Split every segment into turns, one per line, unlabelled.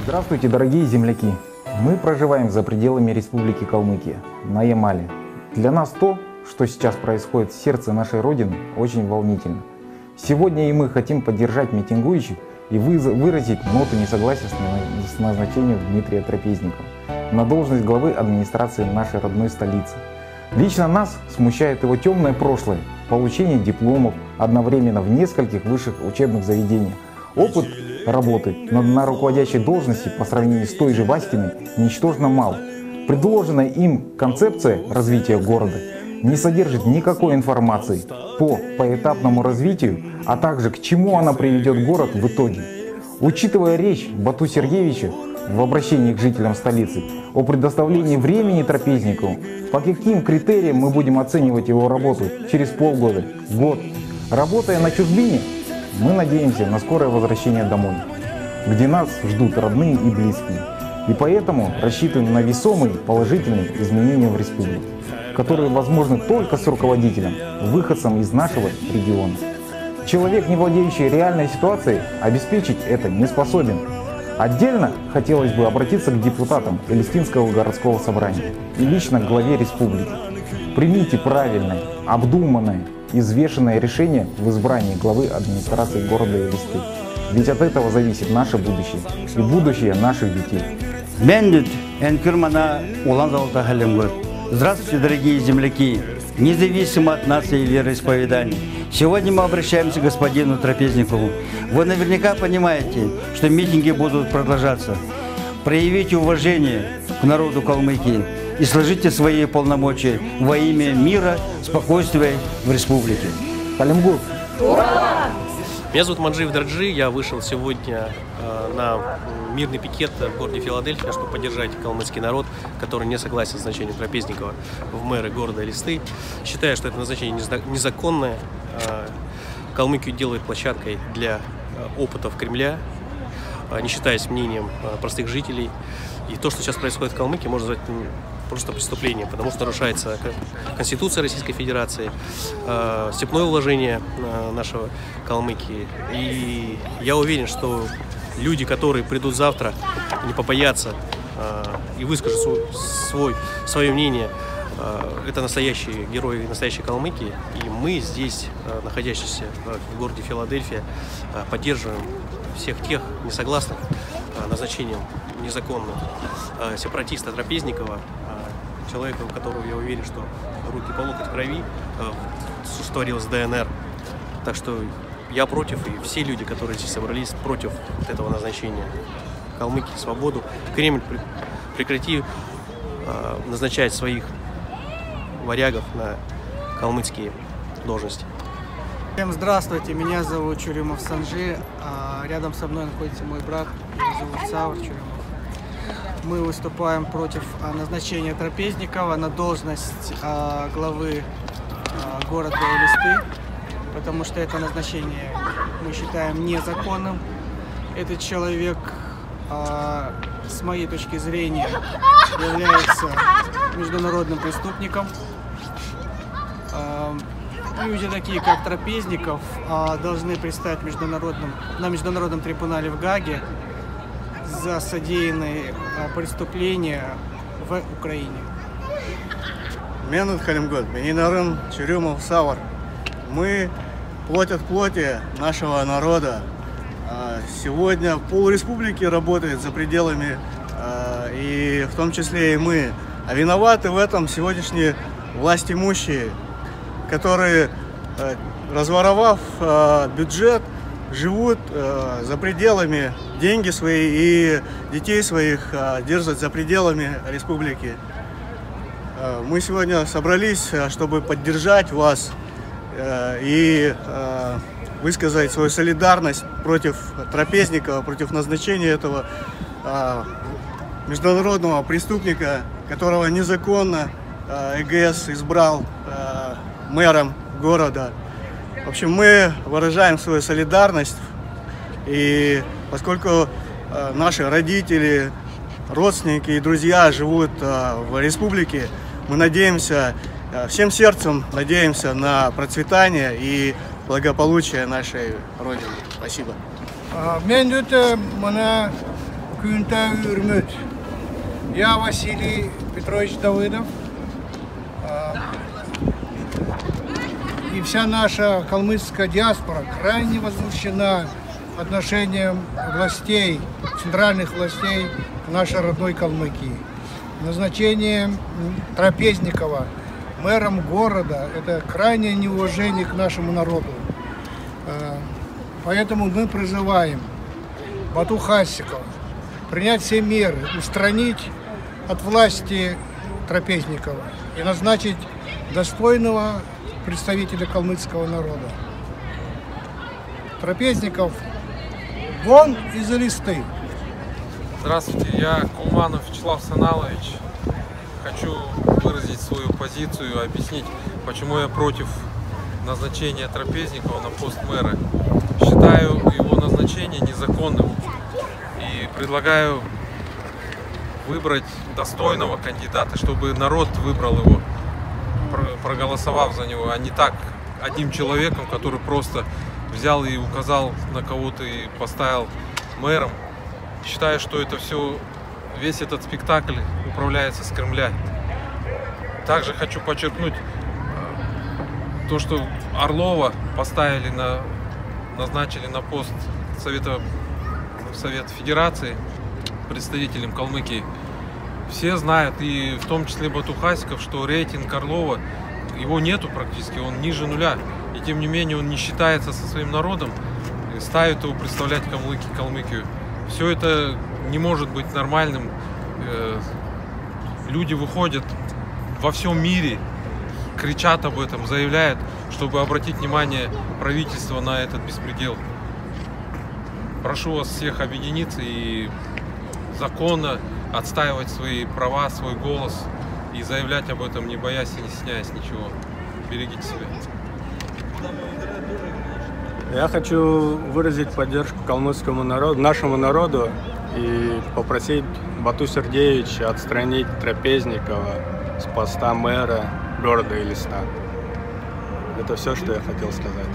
Здравствуйте, дорогие земляки! Мы проживаем за пределами Республики Калмыкия, на Ямале. Для нас то, что сейчас происходит в сердце нашей Родины, очень волнительно. Сегодня и мы хотим поддержать митингующих и выразить ноту несогласия с назначением Дмитрия Трапезникова на должность главы администрации нашей родной столицы. Лично нас смущает его темное прошлое, получение дипломов одновременно в нескольких высших учебных заведениях. Опыт работы на руководящей должности по сравнению с той же Васькиной ничтожно мал. Предложенная им концепция развития города не содержит никакой информации по поэтапному развитию, а также к чему она приведет город в итоге. Учитывая речь Бату Сергеевича в обращении к жителям столицы о предоставлении времени Трапезникову, по каким критериям мы будем оценивать его работу через полгода, год. Работая на чужбине, мы надеемся на скорое возвращение домой, где нас ждут родные и близкие. И поэтому рассчитываем на весомые положительные изменения в республике, которые возможны только с руководителем, выходцем из нашего региона. Человек, не владеющий реальной ситуацией, обеспечить это не способен. Отдельно хотелось бы обратиться к депутатам Элистинского городского собрания и лично к главе республики. Примите правильное, обдуманное, взвешенное решение в избрании главы администрации города Элисты. Ведь от этого зависит наше будущее и будущее наших детей.
Здравствуйте, дорогие земляки! Независимо от нации и вероисповеданий, сегодня мы обращаемся к господину Трапезникову. Вы наверняка понимаете, что митинги будут продолжаться. Проявите уважение к народу Калмыкии и сложите свои полномочия во имя мира, спокойствия в республике.
Калимгур!
Меня зовут Манджиев Дарджи, я вышел сегодня на мирный пикет в городе Филадельфия, чтобы поддержать калмыцкий народ, который не согласен с назначением Трапезникова в мэры города Элисты. Считаю, что это назначение незаконное. Калмыкию делает площадкой для опытов Кремля, не считаясь мнением простых жителей. И то, что сейчас происходит в Калмыкии, можно назвать просто преступлением, потому что нарушается Конституция Российской Федерации, степное вложение нашего Калмыкии. И я уверен, что люди, которые придут завтра, не побоятся и выскажут свое мнение, это настоящие герои настоящей Калмыкии. И мы здесь, находящиеся в городе Филадельфия, поддерживаем всех тех несогласных назначением незаконного сепаратиста Трапезникова, человека, у которого, я уверен, что руки по локоть в крови, что творилось в ДНР. Так что я против, и все люди, которые здесь собрались, против этого назначения. Калмыкии свободу. Кремль, прекрати назначать своих варягов на калмыцкие должности.
Всем здравствуйте, меня зовут Чурюмов Санжи, рядом со мной находится мой брат, его зовут Саур Чурюмов. Мы выступаем против назначения Трапезникова на должность главы города Элисты, потому что это назначение мы считаем незаконным. Этот человек, с моей точки зрения, является международным преступником. Люди такие, как Трапезников, должны предстать на международном трибунале в Гааге за содеянные преступления в Украине.
Менут Халимгод, Бенинарын, Чурюмов, Савар. Мы плоть от плоти нашего народа. Сегодня полреспублики работает за пределами, и в том числе и мы. А виноваты в этом сегодняшние властимущие, которые, разворовав бюджет, живут за пределами, деньги свои и детей своих держат за пределами республики. Мы сегодня собрались, чтобы поддержать вас и высказать свою солидарность против Трапезникова, против назначения этого международного преступника, которого незаконно ЕГС избрал мэром города. В общем, мы выражаем свою солидарность, и поскольку наши родители, родственники и друзья живут в республике, мы надеемся, всем сердцем надеемся на процветание и благополучие нашей Родины. Спасибо.
Күнтау Үрмөт. Я Василий Петрович Давыдов. И вся наша калмыцкая диаспора крайне возмущена отношением властей, центральных властей к нашей родной Калмыкии. Назначение Трапезникова мэром города – это крайнее неуважение к нашему народу. Поэтому мы призываем Бату Хасикова принять все меры, устранить от власти Трапезникова и назначить достойного представителя калмыцкого народа. Трапезников вон из листы.
Здравствуйте, я Кулманов Вячеслав Саналович. Хочу выразить свою позицию, объяснить, почему я против назначения Трапезникова на пост мэра. Считаю его назначение незаконным и предлагаю выбрать достойного кандидата, чтобы народ выбрал его, проголосовав за него, а не так одним человеком, который просто взял и указал на кого-то и поставил мэром. Считаю, что это все, весь этот спектакль управляется с Кремля. Также хочу подчеркнуть то, что Орлова назначили на пост Совет Федерации представителем Калмыкии. Все знают, и в том числе Бату Хасиков, что рейтинг Орлова, его нету практически, он ниже нуля. И тем не менее он не считается со своим народом, и ставит его представлять Калмыкию. Все это не может быть нормальным. Люди выходят во всем мире, кричат об этом, заявляют, чтобы обратить внимание правительства на этот беспредел. Прошу вас всех объединиться и законно отстаивать свои права, свой голос и заявлять об этом, не боясь и не стесняясь ничего. Берегите себя.
Я хочу выразить поддержку калмыцкому народу, нашему народу, и попросить Бату Сергеевича отстранить Трапезникова с поста мэра города Элиста. Это все, что я хотел сказать.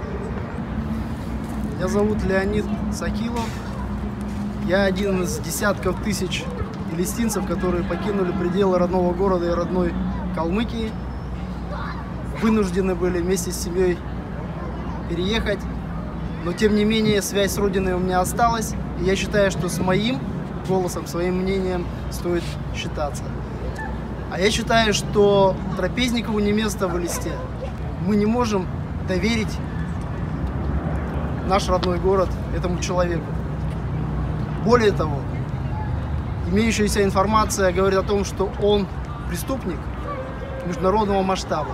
Меня зовут Леонид Сакилов. Я один из десятков тысяч элистинцев, которые покинули пределы родного города и родной Калмыкии. Вынуждены были вместе с семьей переехать, но тем не менее связь с родиной у меня осталась, и я считаю, что с моим голосом, своим мнением стоит считаться. А я считаю, что Трапезникову не место в Элисте. Мы не можем доверить наш родной город этому человеку. Более того, имеющаяся информация говорит о том, что он преступник международного масштаба.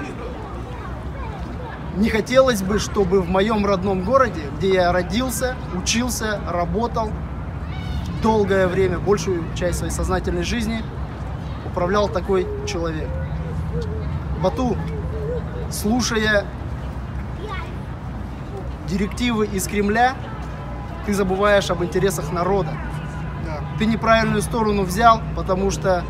Не хотелось бы, чтобы в моем родном городе, где я родился, учился, работал долгое время, большую часть своей сознательной жизни, управлял такой человек. Бату, слушая директивы из Кремля, ты забываешь об интересах народа. Ты неправильную сторону взял, потому что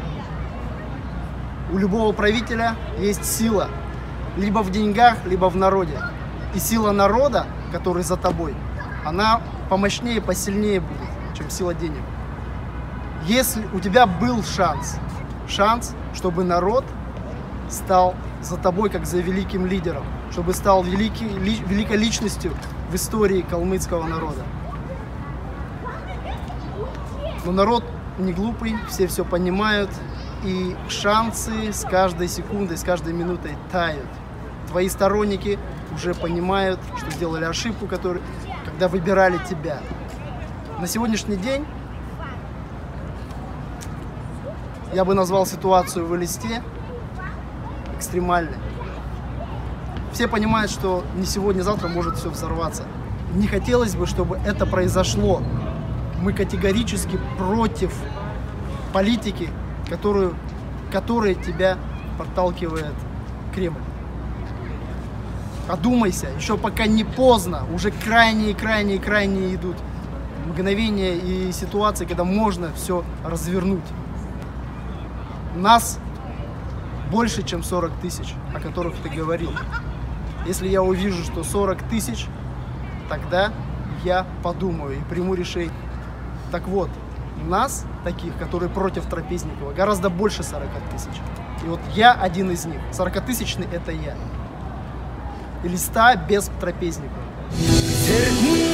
у любого правителя есть сила. Либо в деньгах, либо в народе. И сила народа, который за тобой, она помощнее, посильнее будет, чем сила денег. Если у тебя был шанс, чтобы народ стал за тобой, как за великим лидером, чтобы стал великой личностью в истории калмыцкого народа. Но народ не глупый, все понимают, и шансы с каждой секундой, с каждой минутой тают. Твои сторонники уже понимают, что сделали ошибку, когда выбирали тебя. На сегодняшний день я бы назвал ситуацию в Элисте экстремальной. Все понимают, что не сегодня-завтра может все взорваться. Не хотелось бы, чтобы это произошло. Мы категорически против политики, которая тебя подталкивает Кремль. Одумайся, еще пока не поздно, уже крайне идут мгновения и ситуации, когда можно все развернуть. Нас больше, чем 40 тысяч, о которых ты говорил. Если я увижу, что 40 тысяч, тогда я подумаю и приму решение. Так вот, нас, таких, которые против Трапезникова, гораздо больше 40 тысяч. И вот я один из них. 40-тысячный — это я. Или 100 без Трапезникова.